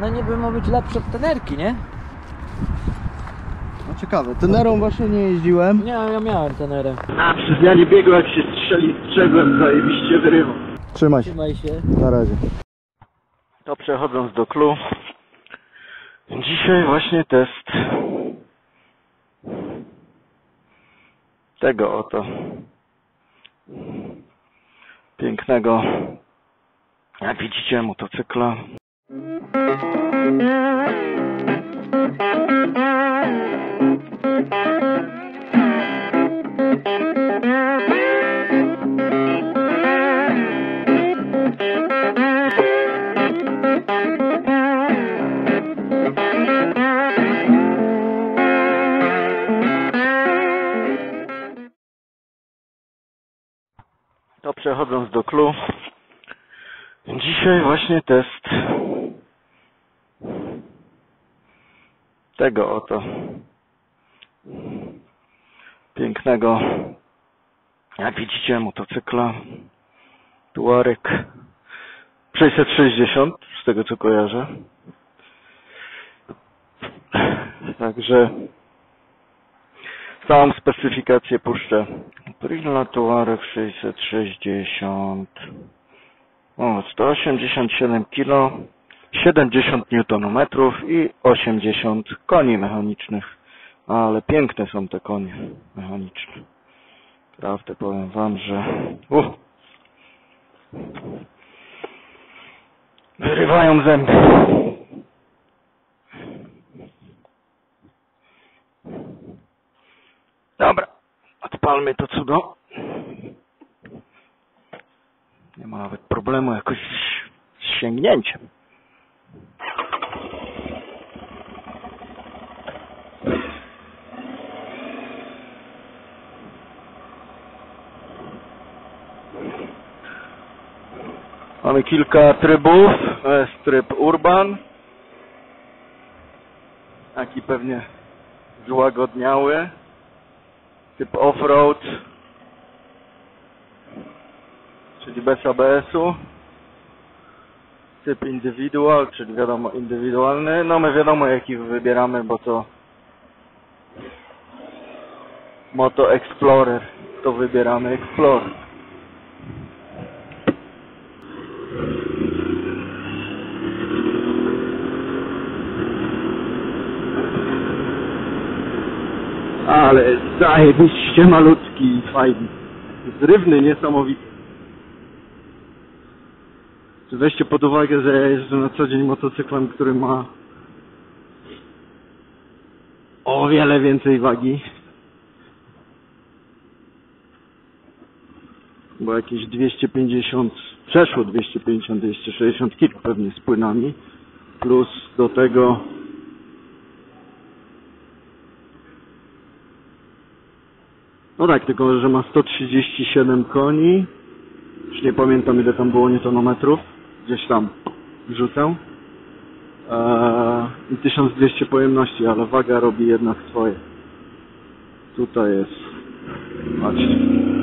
No niby ma być lepsze od tenerki, nie? No ciekawe, tenerą właśnie nie jeździłem. Nie, ja miałem tenerem. A przy zmianie biegu jak się strzeli strzegłem, zajebiście wyrywa. Trzymaj się. Trzymaj się. Na razie. To przechodząc do clou. Dzisiaj właśnie test tego oto pięknego, jak widzicie, motocykla. To przechodząc do clou. Dzisiaj właśnie test tego oto pięknego, jak widzicie, motocykla Touareg 660, z tego co kojarzę. Także całą specyfikację puszczę. Aprila Touareg 660, 187 kg, 70 Nm i 80 koni mechanicznych. Ale piękne są te konie mechaniczne. Prawdę powiem wam, że wyrywają zęby. Dobra, odpalmy to cudo. Nie ma nawet problemu jakoś z sięgnięciem. Mamy kilka trybów. To jest tryb Urban. Taki pewnie złagodniały. Typ Offroad. Czyli bez ABS-u. Typ Individual, czyli wiadomo indywidualny. No my wiadomo jaki wybieramy, bo to Moto Explorer. To wybieramy Explorer. Ale zajebiście malutki i fajny. Zrywny, niesamowity. Weźcie pod uwagę, że ja jeżdżę na co dzień motocyklem, który ma o wiele więcej wagi. Bo jakieś 250, przeszło 250-260 kg pewnie z płynami. Plus do tego no tak, tylko że ma 137 koni. Już nie pamiętam ile tam było newtonometrów. Gdzieś tam wrzucę. I 1200 pojemności, ale waga robi jednak swoje. Tutaj jest. Patrzcie.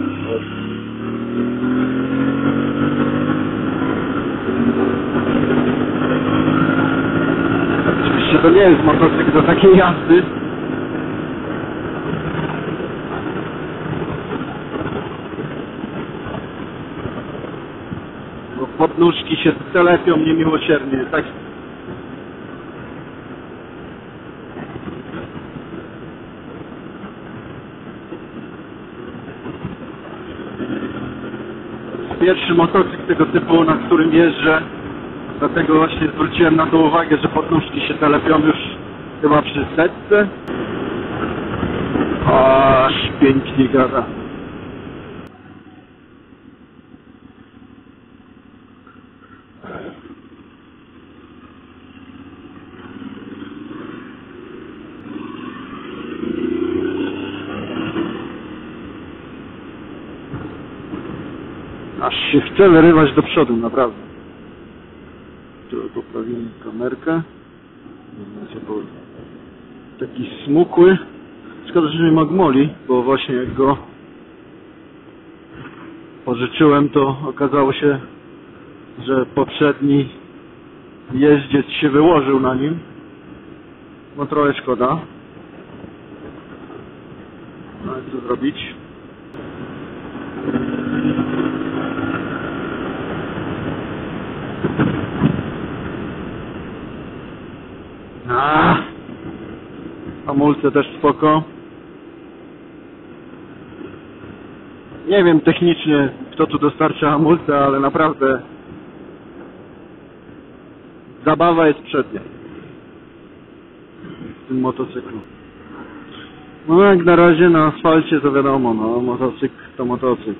Oczywiście to nie jest motocykl do takiej jazdy. Podnóżki się telepią niemiłosiernie, tak. Pierwszy motocykl tego typu, na którym jeżdżę, dlatego właśnie zwróciłem na to uwagę, że podnóżki się telepią już chyba przy setce. Aż pięknie gada. Aż się chce wyrywać do przodu, naprawdę. Tu poprawimy kamerkę. Taki smukły. Szkoda, że nie ma gmoli, bo właśnie jak go pożyczyłem, to okazało się, że poprzedni jeździec się wyłożył na nim. No trochę szkoda. Ale co zrobić? Hamulce też spoko. Nie wiem technicznie, kto tu dostarcza hamulce, ale naprawdę zabawa jest przednia w tym motocyklu. No jak na razie na asfalcie to wiadomo, no motocykl to motocykl.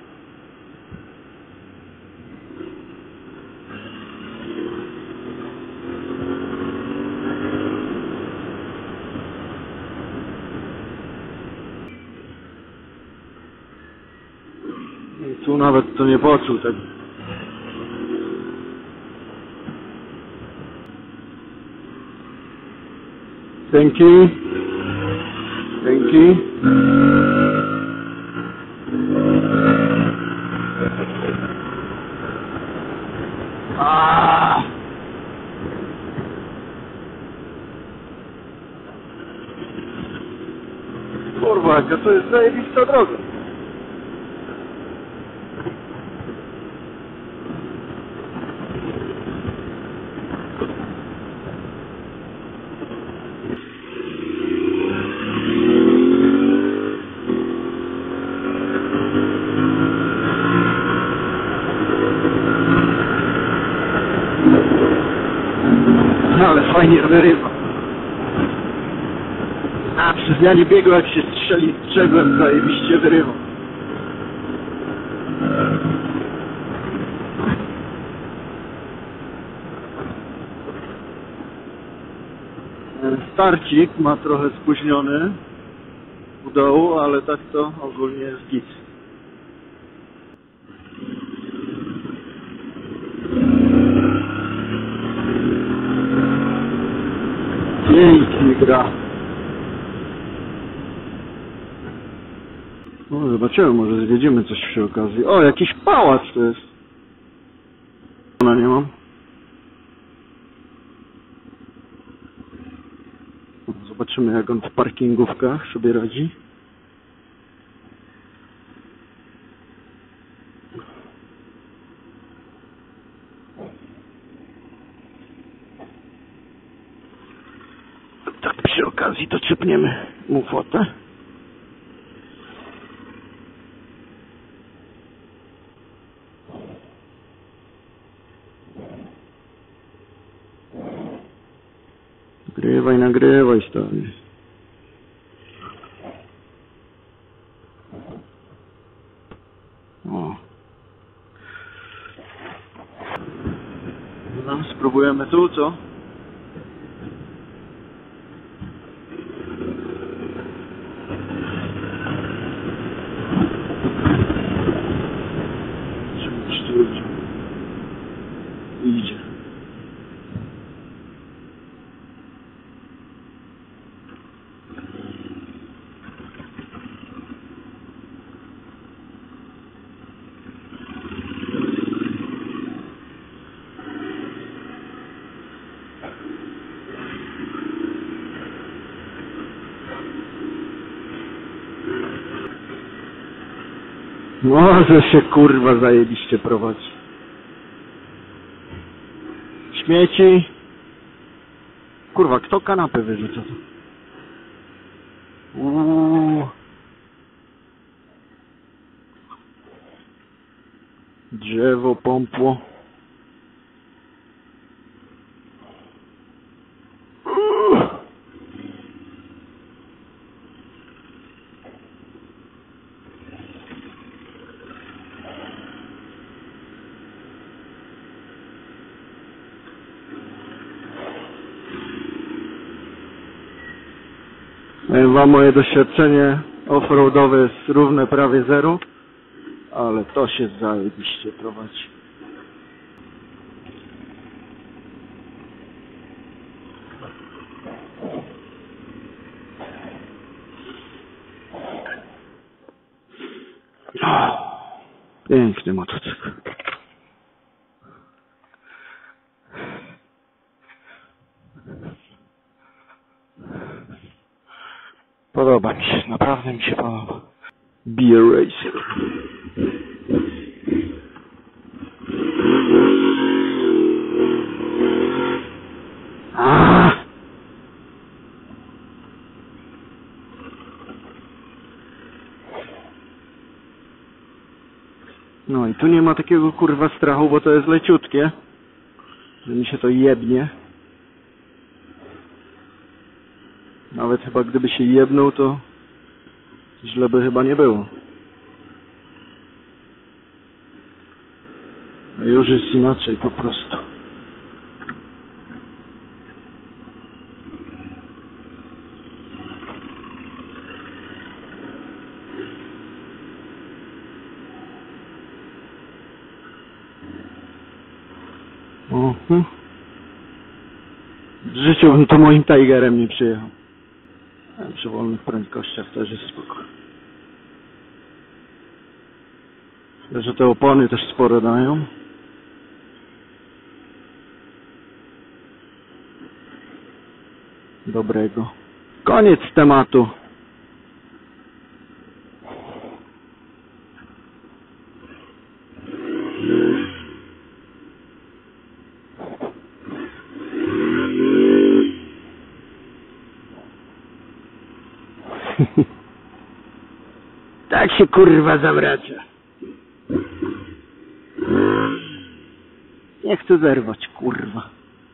I tu nawet to nie poczuł tak. Dzięki. Dzięki. Kurwa, jaka to jest zajebista droga. Ale fajnie wyrywa. A przy zmianie biegu jak się strzeli strzegłem, zajebiście wyrywa. Starcik ma trochę spóźniony u dołu, ale tak to ogólnie jest git. Pięknie gra. No zobaczymy, może zwiedzimy coś przy okazji. O, jakiś pałac to jest. Nie mam. Zobaczymy, jak on w parkingówkach sobie radzi. Tak przy okazji to czepniemy mu fotę. Nagrywaj stary. O. No, spróbujemy tu, co? Czy tu idzie? Może się kurwa zajebiście prowadzi. Śmieci. Kurwa, kto kanapę wyrzuca? Drzewo, pompło. Powiem wam, moje doświadczenie offroadowe jest równe prawie zero, ale to się zajebiście prowadzi. Piękny motocykl. Podoba mi się, naprawdę mi się podoba. Beer Racer. No i tu nie ma takiego kurwa strachu, bo to jest leciutkie, że mi się to jebnie. Nawet chyba gdyby się jebnął, to źle by chyba nie było. A już jest inaczej po prostu. W życiu bym to moim Tigerem nie przyjechał. A przy wolnych prędkościach też jest spoko. Myślę, że te opony też sporo dają. Dobrego. Koniec tematu. Tak się kurwa zawraca. Nie chcę zerwać, kurwa.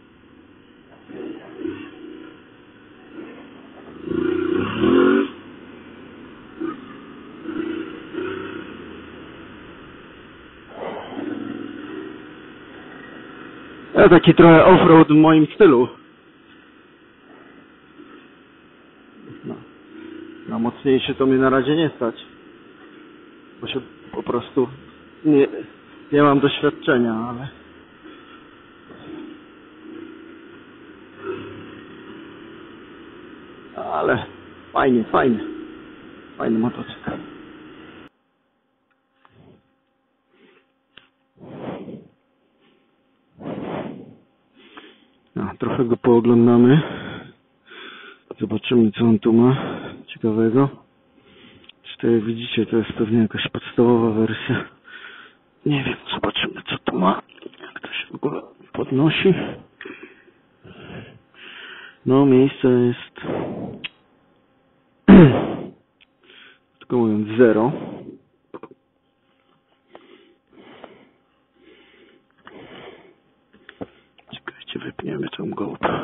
Ja taki trochę offroad w moim stylu. No. Na mocniejsze to mnie na razie nie stać. Bo się po prostu nie mam doświadczenia, ale fajny motocykl. Trochę go pooglądamy. Zobaczymy, co on tu ma ciekawego. Czy to jak widzicie, to jest pewnie jakaś podstawowa wersja. Nie wiem, zobaczymy, co tu ma. Jak to się w ogóle podnosi. No, miejsce jest tylko mówiąc 0. Czekajcie, wypniemy tą GoPro.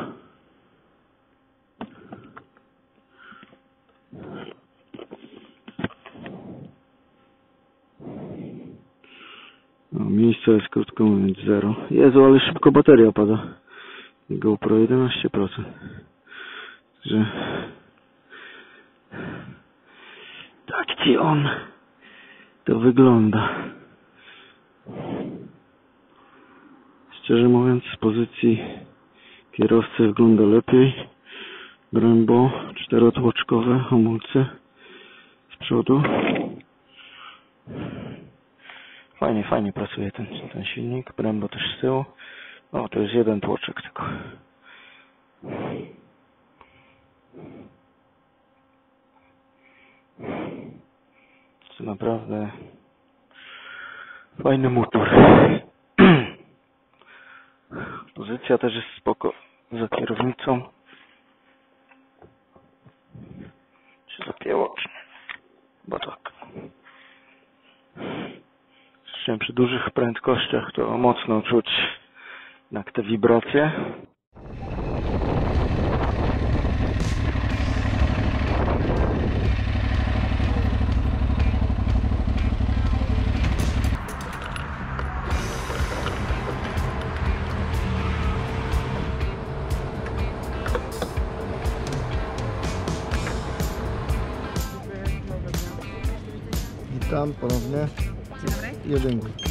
No, miejsce jest krótko mówiąc 0. Jezu, ale szybko bateria pada. GoPro 11%. Także tak ci on to wygląda. Szczerze mówiąc, z pozycji kierowcy wygląda lepiej. Brembo 4-tłoczkowe hamulce z przodu. Fajnie pracuje ten silnik. Brembo też z tyłu. O, to jest jeden tłoczek tylko. To naprawdę fajny motor. Pozycja też jest spoko za kierownicą. Czy zapięło? Bo tak. Zresztą przy dużych prędkościach to mocno czuć jednak te wibracje. Witam ponownie. Jedynki.